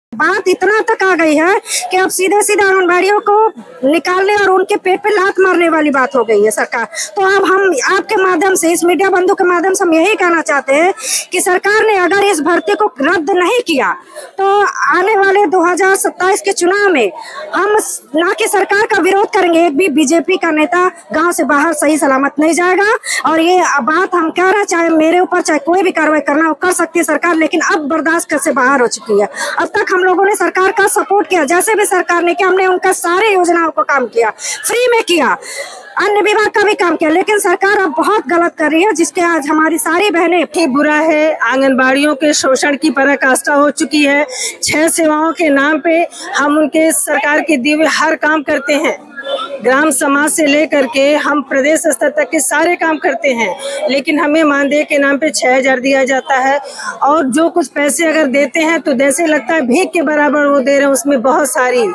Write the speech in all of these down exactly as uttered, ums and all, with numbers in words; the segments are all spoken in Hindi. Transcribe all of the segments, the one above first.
बात इतना तक आ गई है कि अब सीधे सीधे आंगनबाड़ियों को निकालने और उनके पेट पे लात मारने वाली बात हो गई है सरकार। तो अब हम आपके माध्यम से, इस मीडिया बंधु के माध्यम से हम यही कहना चाहते हैं कि सरकार ने अगर इस भर्ती को रद्द नहीं किया तो आने वाले दो हजार सत्ताईस के चुनाव में हम ना कि सरकार का विरोध करेंगे, एक भी बीजेपी का नेता गाँव से बाहर सही सलामत नहीं जाएगा। और ये बात हम कह रहे हैं, चाहे मेरे ऊपर चाहे कोई भी कार्रवाई करना हो कर सकती है सरकार, लेकिन अब बर्दाश्त से बाहर हो चुकी है। अब तक हम लोगों ने सरकार का सपोर्ट किया, जैसे भी सरकार ने किया हमने उनका सारे योजनाओं को काम किया, फ्री में किया, अन्य विभाग का भी काम किया, लेकिन सरकार अब बहुत गलत कर रही है, जिसके आज हमारी सारी बहनें ही बुरा है। आंगनबाड़ियों के शोषण की पराकाष्ठा हो चुकी है। छह सेवाओं के नाम पे हम उनके सरकार के दिए हुए हर काम करते हैं, ग्राम समाज से लेकर के हम प्रदेश स्तर तक के सारे काम करते हैं, लेकिन हमें मानदेय के नाम पे छह हजार दिया जाता है। और जो कुछ पैसे अगर देते हैं तो जैसे लगता है भीख के बराबर वो दे रहे हैं, उसमें बहुत सारी।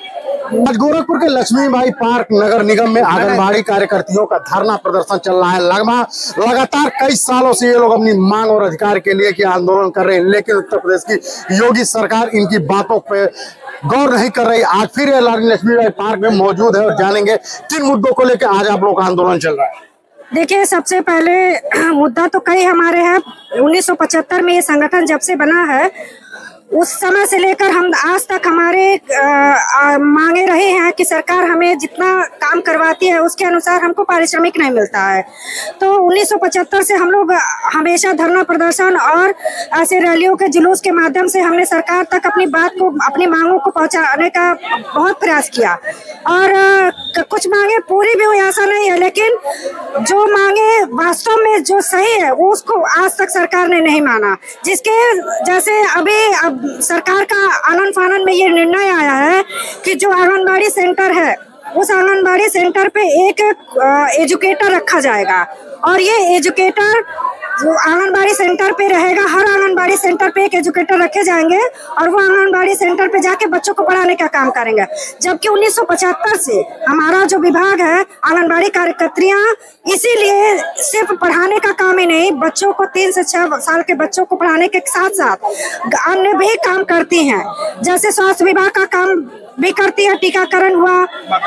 आज गोरखपुर के लक्ष्मीबाई पार्क नगर निगम में आंगनबाड़ी कार्यकर्तियों का धरना प्रदर्शन चल रहा है। लगभग लगातार कई सालों से ये लोग अपनी मांग और अधिकार के लिए की आंदोलन कर रहे हैं, लेकिन उत्तर प्रदेश की योगी सरकार इनकी बातों पे गौर नहीं कर रही। आज फिर ये लक्ष्मीबाई पार्क में मौजूद है और जानेंगे किन मुद्दों को लेकर आज आप लोग का आंदोलन चल रहा है। देखिए, सबसे पहले मुद्दा तो कई हमारे हैं। उन्नीस सौ पचहत्तर में ये संगठन जब से बना है उस समय से लेकर हम आज तक हमारे आ, आ, मांगे रहे हैं कि सरकार हमें जितना काम करवाती है उसके अनुसार हमको पारिश्रमिक नहीं मिलता है। तो उन्नीस सौ पचहत्तर से हम लोग हमेशा धरना प्रदर्शन और ऐसे रैलियों के जुलूस के माध्यम से हमने सरकार तक अपनी बात को, अपनी मांगों को पहुंचाने का बहुत प्रयास किया। और आ, कुछ मांगे पूरी भी हुई ऐसा नहीं है, लेकिन जो मांगे वास्तव में जो सही है वो उसको आज तक सरकार ने नहीं माना। जिसके जैसे अभी अब सरकार का आनन फानन में ये निर्णय आया है कि जो आंगनबाड़ी सेंटर है उस आंगनबाड़ी सेंटर पे एक एजुकेटर रखा जाएगा, और ये एजुकेटर जो आंगनबाड़ी सेंटर पे रहेगा, हर आंगनबाड़ी सेंटर पे एक एजुकेटर रखे जाएंगे और वो आंगनबाड़ी सेंटर पे जाके बच्चों को पढ़ाने का काम करेंगे। जबकि उन्नीस सौ पचहत्तर से हमारा जो विभाग है आंगनबाड़ी कार्यकर्तियां इसीलिए सिर्फ पढ़ाने का काम ही नहीं, बच्चों को तीन से छह साल के बच्चों को पढ़ाने के साथ साथ अन्य भी काम करती हैं। जैसे स्वास्थ्य विभाग का काम भी करती है, टीकाकरण हुआ,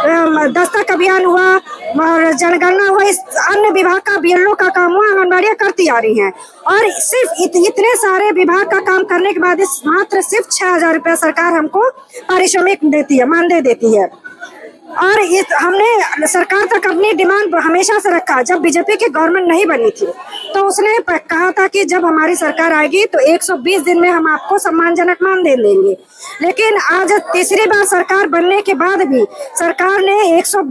दस्तक अभियान हुआ और जनगणना हुआ, इस अन्य विभाग का बीएलओ का काम हुआ, आंगनबाड़ियां करती आ रही हैं। और सिर्फ इत, इतने सारे विभाग का काम करने के बाद इस मात्र सिर्फ छह हजार रुपया सरकार हमको पारिश्रमिक देती है, मानदेय देती है। और इस हमने सरकार तक अपनी डिमांड हमेशा से रखा। जब बीजेपी की गवर्नमेंट नहीं बनी थी तो उसने कहा था कि जब हमारी सरकार आएगी तो एक सौ बीस दिन में हम आपको सम्मानजनक मानदेय देंगे। लेकिन आज तीसरी बार सरकार बनने के बाद भी सरकार ने एक सौ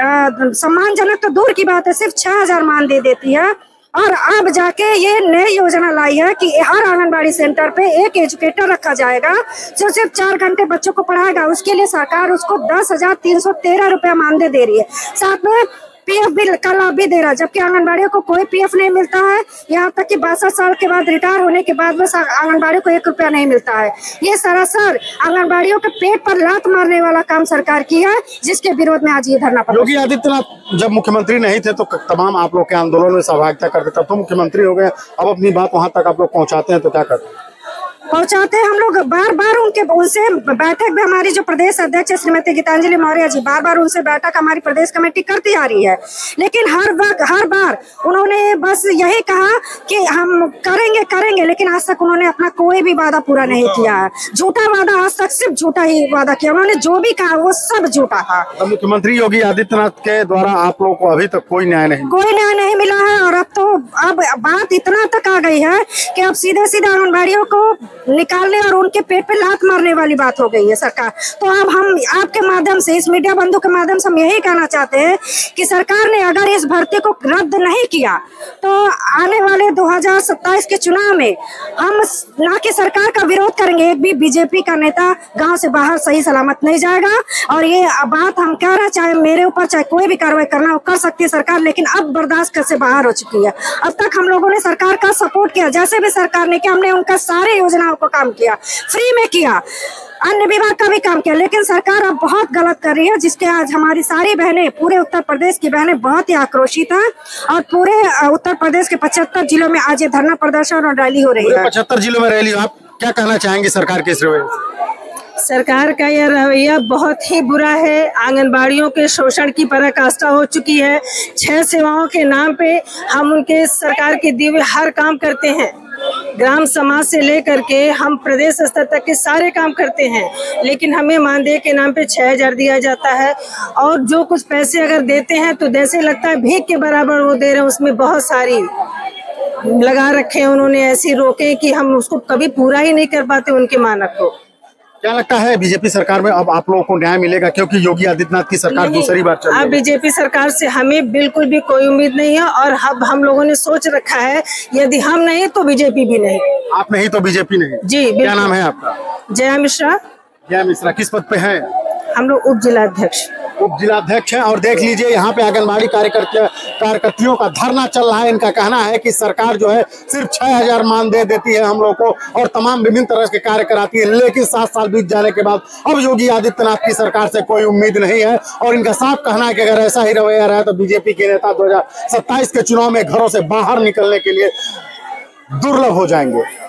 सम्मानजनक तो दूर की बात है, सिर्फ छह हजार मानदेय देती है। और अब जाके ये नई योजना लाई है कि हर आंगनबाड़ी सेंटर पे एक एजुकेटर रखा जाएगा जो सिर्फ चार घंटे बच्चों को पढ़ाएगा। उसके लिए सरकार उसको दस हजार तीन सौ तेरह रुपया मानदेय दे रही है, साथ में पीएफ भी का लाभ भी दे रहा है। जबकि आंगनबाड़ियों को कोई पीएफ नहीं मिलता है, यहाँ तक कि बासठ साल के बाद रिटायर होने के बाद में आंगनबाड़ियों को एक रुपया नहीं मिलता है। ये सरासर आंगनबाड़ियों के पेट पर लात मारने वाला काम सरकार की है, जिसके विरोध में आज ये धरना प्रदर्शन। योगी आदित्यनाथ जब मुख्यमंत्री नहीं थे तो तमाम आप लोग के आंदोलन में सहभागिता करते, तब तो मुख्यमंत्री हो गए, अब अपनी बात वहां तक आप लोग पहुंचाते हैं तो क्या करते हैं? पहुंचाते हैं हम लोग बार बार उनके उनसे बैठक भी, हमारी जो प्रदेश अध्यक्ष श्रीमती गीतांजलि मौर्य जी बार बार उनसे बैठक हमारी प्रदेश कमेटी करती आ रही है। लेकिन हर वक्त हर बार उन्होंने बस यही कहा कि हम करेंगे करेंगे, लेकिन आज तक उन्होंने अपना कोई भी वादा पूरा नहीं किया है। झूठा वादा, आज तक सिर्फ झूठा ही वादा किया। उन्होंने जो भी कहा वो सब झूठा था। तो मुख्यमंत्री योगी आदित्यनाथ के द्वारा आप लोगों को अभी तक कोई न्याय नहीं कोई न्याय नहीं मिला है। और अब तो अब बात इतना तक आ गई है कि अब सीधे सीधे आंगनबाड़ियों को निकालने और उनके पेट पे लात मारने वाली बात हो गई है सरकार। तो अब हम आपके माध्यम से, इस मीडिया बंधु के माध्यम से हम यही कहना चाहते हैं कि सरकार ने अगर इस भर्ती को रद्द नहीं किया तो आने वाले दो हजार सत्ताईस के चुनाव में हम ना कि सरकार का विरोध करेंगे, एक भी बीजेपी का नेता गांव से बाहर सही सलामत नहीं जाएगा। और ये बात हम कह रहे हैं, चाहे मेरे ऊपर चाहे कोई भी कार्रवाई करना हो कर सकती है सरकार, लेकिन अब बर्दाश्त से बाहर हो चुकी है। अब तक हम लोगों ने सरकार का सपोर्ट किया, जैसे भी सरकार ने किया हमने उनका सारे योजनाओं को काम किया, फ्री में किया, अन्य विभाग का भी काम किया, लेकिन सरकार अब बहुत गलत कर रही है, जिसके आज हमारी सारी बहनें, पूरे उत्तर प्रदेश की बहनें बहुत ही आक्रोशित हैं। और पूरे उत्तर प्रदेश के पचहत्तर जिलों में आज ये धरना प्रदर्शन और रैली हो रही है। पचहत्तर जिलों में रैली, आप क्या कहना चाहेंगे सरकार के इस रवैये? सरकार का यह रवैया बहुत ही बुरा है। आंगनबाड़ियों के शोषण की पराकाष्ठा हो चुकी है। छह सेवाओं के नाम पे हम उनके सरकार के दिए हुए हर काम करते हैं। ग्राम समाज से लेकर के हम प्रदेश स्तर तक के सारे काम करते हैं, लेकिन हमें मानदेय के नाम पे छह हजार दिया जाता है। और जो कुछ पैसे अगर देते हैं तो जैसे लगता है भीख के बराबर वो दे रहे हैं। उसमें बहुत सारी लगा रखे हैं उन्होंने, ऐसी रोके कि हम उसको कभी पूरा ही नहीं कर पाते उनके मानक को। क्या लगता है बीजेपी सरकार में अब आप लोगों को न्याय मिलेगा, क्योंकि योगी आदित्यनाथ की सरकार दूसरी बार चल रही है? अब बीजेपी सरकार से हमें बिल्कुल भी कोई उम्मीद नहीं है, और अब हम लोगों ने सोच रखा है यदि हम नहीं तो बीजेपी भी नहीं। आप नहीं तो बीजेपी नहीं? जी। क्या नाम है आपका? जया मिश्रा। जया मिश्रा किस पद पे है? हम लोग उप जिलाध्यक्ष। उप जिलाध्यक्ष हैं। और देख लीजिए यहाँ पे आंगनबाड़ी कार्यकर्ता कार्यकर्तियों का धरना चल रहा है। इनका कहना है कि सरकार जो है सिर्फ छह हजार मानदेय देती है हम लोग को और तमाम विभिन्न तरह के कार्य कराती है, लेकिन सात साल बीत जाने के बाद अब योगी आदित्यनाथ की सरकार से कोई उम्मीद नहीं है। और इनका साफ कहना है कि अगर ऐसा ही रवैया रहा तो बीजेपी के नेता दो हजार सत्ताईस के चुनाव में घरों से बाहर निकलने के लिए दुर्लभ हो जाएंगे।